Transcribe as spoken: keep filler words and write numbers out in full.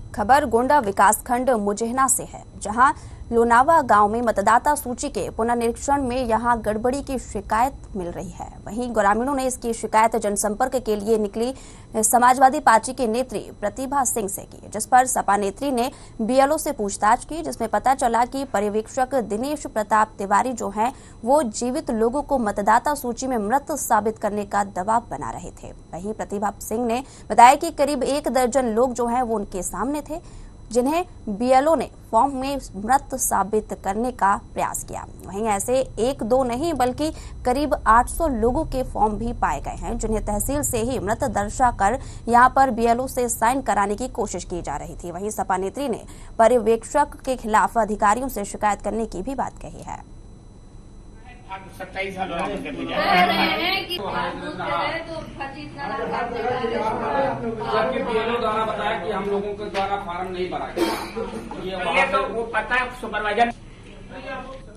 खबर गोंडा विकासखंड मुजहना से है, जहां लोनावा गांव में मतदाता सूची के पुनर्निरीक्षण में यहां गड़बड़ी की शिकायत मिल रही है। वहीं ग्रामीणों ने इसकी शिकायत जनसंपर्क के लिए निकली समाजवादी पार्टी के नेत्री प्रतिभा सिंह से की, जिस पर सपा नेत्री ने बीएलओ से पूछताछ की, जिसमें पता चला कि पर्यवेक्षक दिनेश प्रताप तिवारी जो हैं वो जीवित लोगों को मतदाता सूची में मृत साबित करने का दबाव बना रहे थे। वहीं प्रतिभा सिंह ने बताया कि करीब एक दर्जन लोग जो हैं वो उनके सामने थे, जिन्हें बीएलओ ने फॉर्म में मृत साबित करने का प्रयास किया। वहीं ऐसे एक दो नहीं बल्कि करीब आठ सौ लोगों के फॉर्म भी पाए गए हैं, जिन्हें तहसील से ही मृत दर्शाकर यहां पर बीएलओ से साइन कराने की कोशिश की जा रही थी। वहीं सपा नेत्री ने पर्यवेक्षक के खिलाफ अधिकारियों से शिकायत करने की भी बात कही है। सत्ताईस साल आपके बीएलओ द्वारा बताया कि हम लोगों के द्वारा फार्म नहीं भरा गया। ये तो वो पता है सुपरवाइजर